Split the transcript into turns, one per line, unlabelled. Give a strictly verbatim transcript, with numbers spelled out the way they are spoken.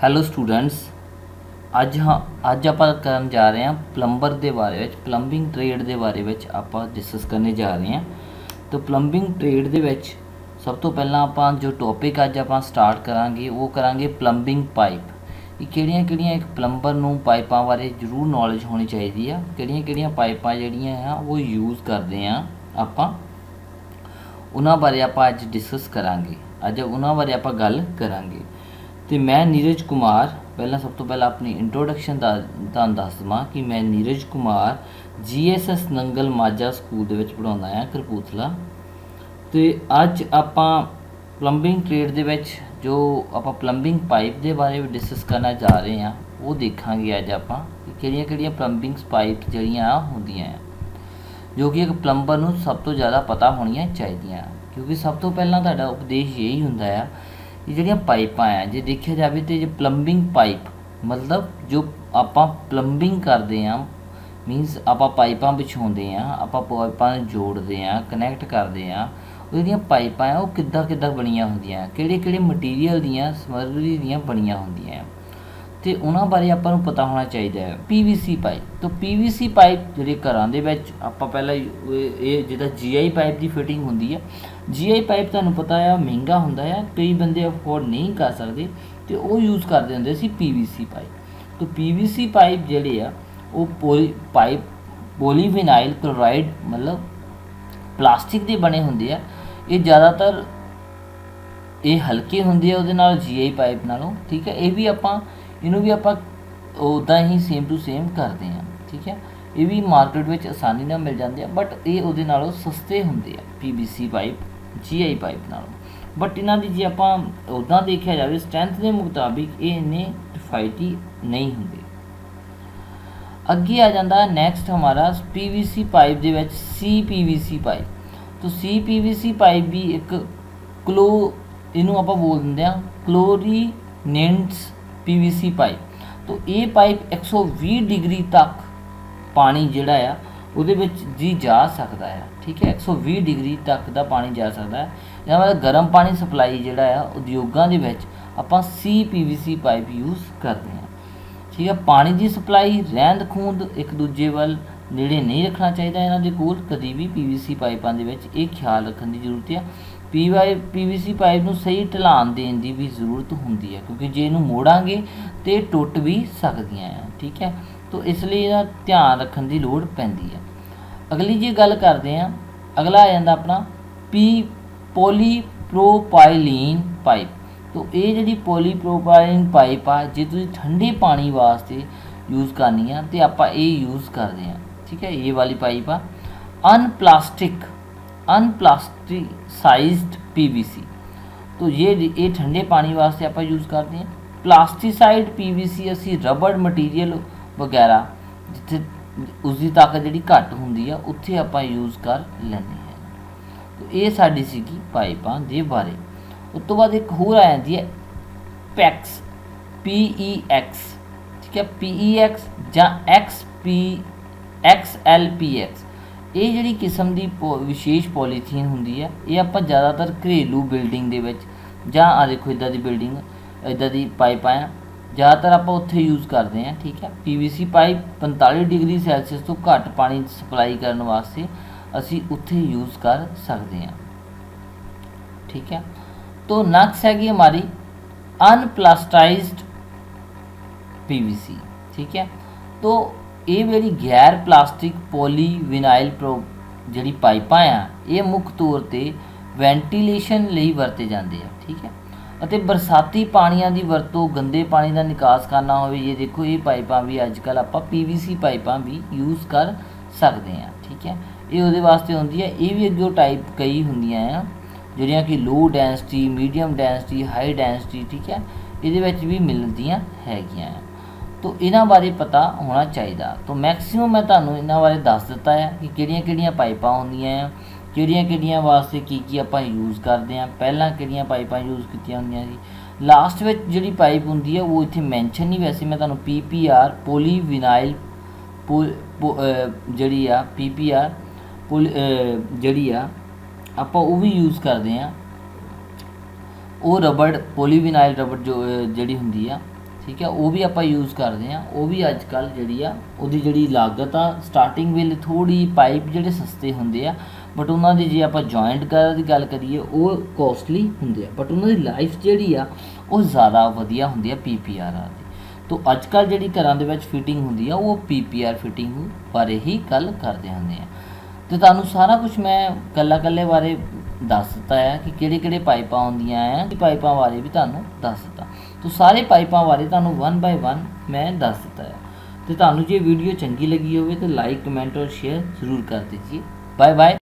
Hello students, ਅੱਜ ਹਾਂ ਅੱਜ ਆਪਾਂ ਕਰਨ ਜਾ ਰਹੇ ਹਾਂ ਪਲੰਬਰ ਦੇ ਬਾਰੇ ਵਿੱਚ ਪਲੰਬਿੰਗ ਟ੍ਰੇਡ ਦੇ ਬਾਰੇ ਵਿੱਚ ਆਪਾਂ ਡਿਸਕਸ ਕਰਨੇ ਜਾ ਰਹੇ ਹਾਂ। तो ਪਲੰਬਿੰਗ ਟ੍ਰੇਡ ਦੇ ਵਿੱਚ ਸਭ ਤੋਂ ਪਹਿਲਾਂ ਆਪਾਂ ਜੋ ਟੌਪਿਕ ਅੱਜ ਆਪਾਂ ਸਟਾਰਟ ਕਰਾਂਗੇ ਉਹ ਕਰਾਂਗੇ ਪਲੰਬਿੰਗ ਪਾਈਪ। ਇਹ ਕਿਹੜੀਆਂ ਕਿਹੜੀਆਂ ਇੱਕ ਪਲੰਬਰ ਨੂੰ ਪਾਈਪਾਂ ਬਾਰੇ ਜ਼ਰੂਰ ਨੌਲੇਜ ਹੋਣੀ ਚਾਹੀਦੀ ਆ। ਕਿਹੜੀਆਂ ਕਿਹੜੀਆਂ ਪਾਈਪਾਂ ਜਿਹੜੀਆਂ ਆ ਉਹ ਯੂਜ਼ ਕਰਦੇ ਆ ਆਪਾਂ, ਉਹਨਾਂ ਬਾਰੇ ਆਪਾਂ ਅੱਜ ਡਿਸਕਸ ਕਰਾਂਗੇ। ਅੱਜ ਉਹਨਾਂ ਬਾਰੇ ਆਪਾਂ ਗੱਲ ਕਰਾਂਗੇ। तो मैं नीरज कुमार, पहला सब तो पहला अपनी इंट्रोडक्शन तुहानूं दस देवां कि मैं Neeraj Kumar G S S Nangal Majha school दे विच पढ़ाउंदा आ कपूरथला। तो अज आपां प्लंबिंग ट्रेड दे विच जो आपां प्लंबिंग पाइप दे बारे डिस्कस करना जा रहे हैं वो देखांगे अज आपां कि किहड़ियां किहड़ियां प्लंबिंग पाइप जिहड़ियां हुंदियां जो कि एक प्लंबर नूं सब तो ज़्यादा पता होणियां चाहीदियां, क्योंकि सब तो पहला तुहाडा उपदेश यही हुंदा है ये ਜਿਹੜੀਆਂ ਪਾਈਪਾਂ ਆ ਜੇ ਦੇਖਿਆ ਜਾਵੇ तो जो प्लंबिंग पाइप मतलब जो ਆਪਾਂ प्लंबिंग ਕਰਦੇ ਆ ਮੀਨਸ ਆਪਾਂ ਪਾਈਪਾਂ ਵਿਛਾਉਂਦੇ ਆ, ਆਪਾਂ ਪਾਈਪਾਂ ਨੂੰ ਜੋੜਦੇ ਆ, ਕਨੈਕਟ ਕਰਦੇ ਆ। ਉਹ ਜਿਹੜੀਆਂ ਪਾਈਪਾਂ ਆ ਉਹ ਕਿੱਦਾਂ ਕਿੱਦਾਂ ਬਣੀਆਂ ਹੁੰਦੀਆਂ, ਕਿਹੜੇ ਕਿਹੜੇ ਮਟੀਰੀਅਲ ਦੀਆਂ ਸਮੱਗਰੀ ਦੀਆਂ ਬਣੀਆਂ ਹੁੰਦੀਆਂ ਤੇ ਉਹਨਾਂ ਬਾਰੇ ਆਪਾਂ ਨੂੰ ਪਤਾ ਹੋਣਾ ਚਾਹੀਦਾ ਹੈ। ਪੀਵੀਸੀ ਪਾਈਪ तो ਪੀਵੀਸੀ ਪਾਈਪ ਜਿਹੜੇ ਘਰਾਂ ਦੇ ਵਿੱਚ ਆਪਾਂ ਪਹਿਲਾਂ ਇਹ ਜਿਹਦਾ ਜੀਆਈ ਪਾਈਪ ਦੀ ਫਿਟਿੰਗ ਹੁੰਦੀ ਹੈ। ਜੀਆਈ ਪਾਈਪ ਤੁਹਾਨੂੰ ਪਤਾ ਆ ਮਹਿੰਗਾ ਹੁੰਦਾ ਆ, ਕਈ ਬੰਦੇ ਅਫੋਰਡ ਨਹੀਂ ਕਰ ਸਕਦੇ ਤੇ ਉਹ ਯੂਜ਼ ਕਰਦੇ ਹੁੰਦੇ ਸੀ ਪੀਵੀਸੀ ਪਾਈਪ। तो ਪੀਵੀਸੀ ਪਾਈਪ ਜਿਹੜੇ ਆ ਉਹ ਪੋਲੀ ਪਾਈਪ ਪੋਲੀਵਿਨਾਈਲ ਕਲੋਰਾਈਡ मतलब ਪਲਾਸਟਿਕ ਦੇ ਬਣੇ ਹੁੰਦੇ ਆ। ਇਹ ਜ਼ਿਆਦਾਤਰ ਇਹ ਹਲਕੇ ਹੁੰਦੇ ਆ ਉਹਦੇ ਨਾਲ ਜੀਆਈ ਪਾਈਪ ਨਾਲੋਂ, ਠੀਕ ਹੈ। ਇਹ ਵੀ ਆਪਾਂ ਇਹਨੂੰ ਵੀ ਆਪਾਂ ਉੱਦਾਂ ਹੀ ਸੇਮ ਟੂ ਸੇਮ ਕਰਦੇ ਹਾਂ, ਠੀਕ ਹੈ। ਇਹ ਵੀ ਮਾਰਕੀਟ ਵਿੱਚ ਆਸਾਨੀ ਨਾਲ ਮਿਲ ਜਾਂਦੇ ਆ, ਬਟ ਇਹ ਉਹਦੇ ਨਾਲੋਂ ਸਸਤੇ ਹੁੰਦੇ ਆ ਪੀਵੀਸੀ ਪਾਈਪ ਜੀਆਈ ਪਾਈਪ ਨਾਲੋਂ। ਬਟ ਇਹਨਾਂ ਦੀ ਜੇ ਆਪਾਂ ਉੱਦਾਂ ਦੇਖਿਆ ਜਾਵੇ ਸਟਰੈਂਥ ਦੇ ਮੁਤਾਬਿਕ ਇਹ ਇੰਨੇ ਕਿਫਾਇਤੀ ਨਹੀਂ ਹੁੰਦੇ। ਅੱਗੇ ਆ ਜਾਂਦਾ ਨੈਕਸਟ ਹਮਾਰਾ ਪੀਵੀਸੀ ਪਾਈਪ ਦੇ ਵਿੱਚ ਸੀ ਪੀਵੀਸੀ ਪਾਈਪ। तो सी पीवीसी पाइप भी एक क्लो इनू आप बोल देंगे क्लोरीनेंट्स पीवीसी पाइप। तो ये पाइप एक सौ भी डिग्री तक पानी जिहड़ा आ उहदे विच जी जा सकता है, ठीक है। एक सौ भी डिग्री तक का पानी जा सकता है। या मतलब गर्म पानी सप्लाई जिहड़ा आ उद्योगां दे विच आपां सी पीवीसी पाइप यूज़ करते हैं, ठीक है। पानी की सप्लाई रहंद खूंद एक दूजे वाल नेड़े नहीं रखना चाहिए। इन्हां दे कोल कदी भी पीवीसी पाइपां दे विच इह ख्याल रखने की जरूरत है। पी वाई पीवीसी पाइप नूं सही ढलान देने की भी जरूरत होंदी है, क्योंकि जे इहनूं मोड़ांगे तो टुट भी सकदियां हैं, ठीक है। तो इसलिए इहदा ध्यान रखने की लोड़ पैंदी है। अगली जी गल करते हैं, अगला आ जांदा अपना पी पॉलीप्रोपाइलीन पाइप। तो ये जिहड़ी पॉलीप्रोपाइलीन पाइप आ जे तुसीं ठंडे पानी वास्ते यूज़ करनी है तो आपां ये यूज़ करते हैं, ठीक है। ये वाली पाइप आ अनप्लास्टिक अनप्लास्टिसाइज्ड पीवीसी। तो ये ये ठंडे पानी वास्ते आप यूज़ करते हैं। प्लास्टिसाइड पीवीसी असी रबड़ मटीरियल वगैरह जिथे उसकी ताकत जी घट होंगी है उत्थे आप यूज़ कर लेंगे हैं। तो ये साडी सीगी पाइपां दे बारे। उस तो बाद एक होर आ जाती है पैक्स पी ई एक्स, ठीक है। पी ई एक्स या X P X L P X ये जिहड़ी किस्म की विशेष पॉलीथीन होंदी है ये आप ज़्यादातर घरेलू बिल्डिंग दे विच जां आ देखो इदां दी बिल्डिंग इदां दी पाइपां ज़्यादातर आप उत्थे यूज़ करते हैं, ठीक है। पीवीसी पाइप पैंतालीस डिग्री सैल्सियस तो घट पानी सप्लाई करने वास्ते असी उत्थे यूज़ कर सकते हैं, ठीक है। तो नेक्स्ट हैगी हमारी अनप्लास्टाइज्ड पीवीसी, ठीक है। तो ये मेरी गैर प्लास्टिक पॉलीविनाइल प्रो जी पाइपां आ ये मुख्य तौर पर वेंटीलेशन लई वरते जाते हैं, ठीक है। ਅਤੇ बरसाती पानियां की वरतों गंदे पानी का निकास करना हो, ये देखो ये पाइपां भी अजकल आप पीवीसी पाइपां भी यूज़ कर सकते हैं, ठीक है। ये उहदे वास्ते होंदी है। ये भी अगों टाइप कई होंदियां हैं जिहड़ियां कि low density medium density high density, ठीक है। ये भी मिलदियां हैगियां। तो इन्हां बारे पता होना चाहिए। तो मैक्सीमम मैं तुहानूं इन्हां बारे दस दिता है कि किहड़ियां किहड़ियां पाइपां होंदियां हैं, किहड़ियां किहड़ियां वास्ते की की आपां यूज़ करते हैं, पहलां किहड़ियां पाइपां यूज़ कीतियां होंदियां सी। लास्ट में जिहड़ी पाइप होंदी है वो इत्थे मैंशन नहीं, वैसे मैं तुहानूं पी पी आर पॉलीविनाइल पो जिहड़ी आ पी पी आर पोली जिहड़ी आ आपां वो भी यूज़ करते हैं। वो रबड़ पॉलीविनाइल रबड़ जो जिहड़ी हुंदी आ, ठीक है, वो भी आप यूज़ करते हैं। वो भी अजकल जी आ जी लागत आ स्टार्टिंग वेले थोड़ी पाइप जोड़े सस्ते होंगे आ, बट उन्होंने जी आप जॉइंट की गल करिए वो कॉस्टली होंगे, बट उन्होंने लाइफ जी आ वो ज़्यादा वधिया होंगी है पी पी आर की। तो अजकल जी घर के फिटिंग होंगी है वो पी पी आर फिटिंग बारे ही गल करते होंगे हैं। तो तुहानू सारा कुछ मैं कल्ला कल्ले बारे दस दिता है कि किहड़े किहड़े पाइपां आउंदियां हैं, पाइपां बारे भी तुहानू दस दिता। तो सारे पाइपां बारे तुहानू वन बाय वन मैं दस दिता है। तो तुहानू जे वीडियो चंगी लगी होवे तो लाइक कमेंट और शेयर जरूर कर दीजिए। Bye bye.